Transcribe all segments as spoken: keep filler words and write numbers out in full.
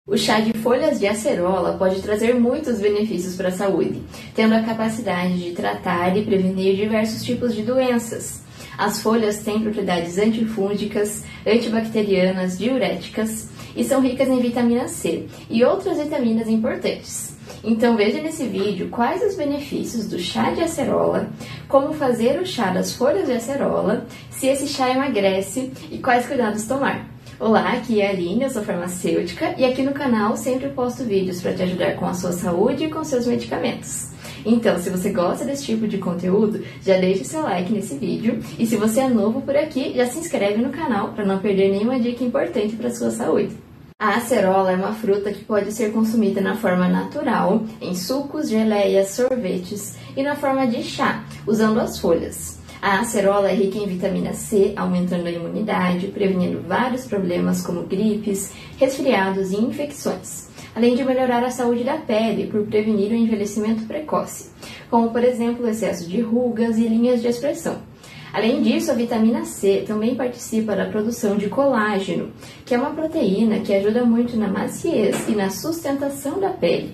O chá de folhas de acerola pode trazer muitos benefícios para a saúde, tendo a capacidade de tratar e prevenir diversos tipos de doenças. As folhas têm propriedades antifúngicas, antibacterianas, diuréticas e são ricas em vitamina C e outras vitaminas importantes. Então veja nesse vídeo quais os benefícios do chá de acerola, como fazer o chá das folhas de acerola, se esse chá emagrece e quais cuidados tomar. Olá, aqui é a Aline, eu sou farmacêutica e aqui no canal sempre posto vídeos para te ajudar com a sua saúde e com seus medicamentos. Então, se você gosta desse tipo de conteúdo, já deixe seu like nesse vídeo e se você é novo por aqui, já se inscreve no canal para não perder nenhuma dica importante para a sua saúde. A acerola é uma fruta que pode ser consumida na forma natural, em sucos, geleias, sorvetes e na forma de chá, usando as folhas. A acerola é rica em vitamina C, aumentando a imunidade, prevenindo vários problemas como gripes, resfriados e infecções, além de melhorar a saúde da pele por prevenir o envelhecimento precoce, como por exemplo o excesso de rugas e linhas de expressão. Além disso, a vitamina C também participa da produção de colágeno, que é uma proteína que ajuda muito na maciez e na sustentação da pele.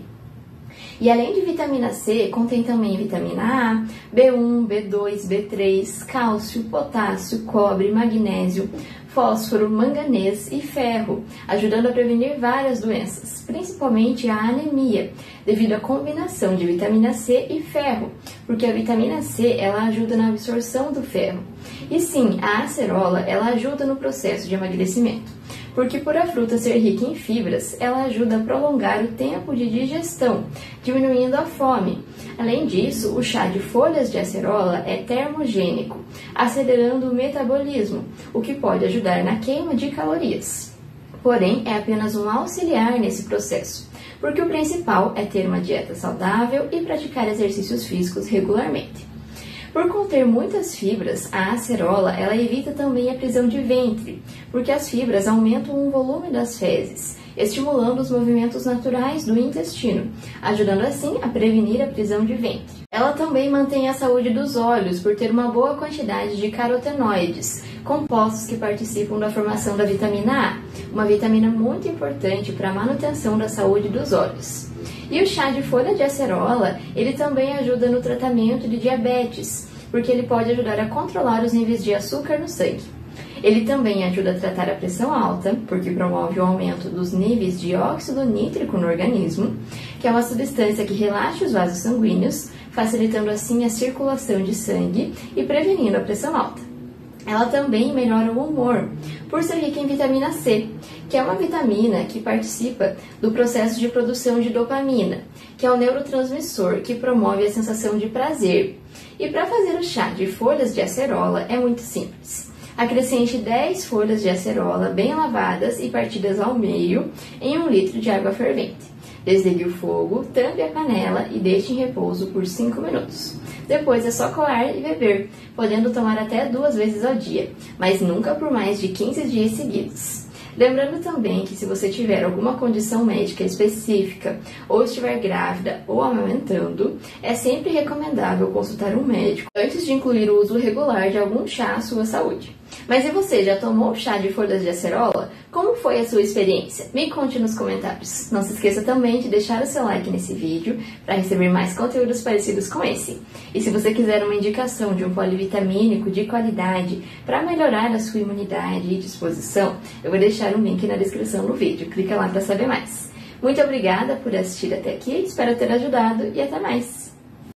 E além de vitamina C, contém também vitamina A, B um, B dois, B três, cálcio, potássio, cobre, magnésio, fósforo, manganês e ferro, ajudando a prevenir várias doenças, principalmente a anemia, devido à combinação de vitamina C e ferro, porque a vitamina C ela ajuda na absorção do ferro. E sim, a acerola ela ajuda no processo de emagrecimento, porque por a fruta ser rica em fibras, ela ajuda a prolongar o tempo de digestão, diminuindo a fome. Além disso, o chá de folhas de acerola é termogênico, acelerando o metabolismo, o que pode ajudar na queima de calorias. Porém, é apenas um auxiliar nesse processo, porque o principal é ter uma dieta saudável e praticar exercícios físicos regularmente. Por conter muitas fibras, a acerola ela evita também a prisão de ventre, porque as fibras aumentam o volume das fezes, estimulando os movimentos naturais do intestino, ajudando assim a prevenir a prisão de ventre. Ela também mantém a saúde dos olhos por ter uma boa quantidade de carotenoides, compostos que participam da formação da vitamina A, uma vitamina muito importante para a manutenção da saúde dos olhos. E o chá de folha de acerola, ele também ajuda no tratamento de diabetes, porque ele pode ajudar a controlar os níveis de açúcar no sangue. Ele também ajuda a tratar a pressão alta, porque promove o aumento dos níveis de óxido nítrico no organismo, que é uma substância que relaxa os vasos sanguíneos, facilitando assim a circulação de sangue e prevenindo a pressão alta. Ela também melhora o humor, por ser rica em vitamina C, que é uma vitamina que participa do processo de produção de dopamina, que é o neurotransmissor que promove a sensação de prazer. E para fazer o chá de folhas de acerola é muito simples. Acrescente dez folhas de acerola bem lavadas e partidas ao meio em um litro de água fervente. Desligue o fogo, tampe a panela e deixe em repouso por cinco minutos. Depois é só coar e beber, podendo tomar até duas vezes ao dia, mas nunca por mais de quinze dias seguidos. Lembrando também que se você tiver alguma condição médica específica, ou estiver grávida ou amamentando, é sempre recomendável consultar um médico antes de incluir o uso regular de algum chá à sua saúde. Mas e você, já tomou chá de folhas de acerola? Como foi a sua experiência? Me conte nos comentários. Não se esqueça também de deixar o seu like nesse vídeo para receber mais conteúdos parecidos com esse. E se você quiser uma indicação de um polivitamínico de qualidade para melhorar a sua imunidade e disposição, eu vou deixar um link na descrição do vídeo. Clica lá para saber mais. Muito obrigada por assistir até aqui, espero ter ajudado e até mais!